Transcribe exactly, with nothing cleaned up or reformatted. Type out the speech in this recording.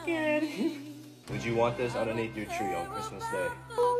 scared. Would you want this underneath your tree on Christmas Day?